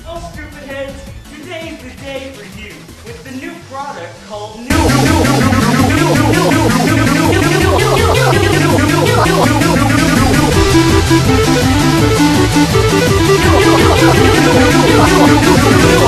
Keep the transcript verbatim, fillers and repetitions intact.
Oh, stupid heads, today's the day for you with the new product called New.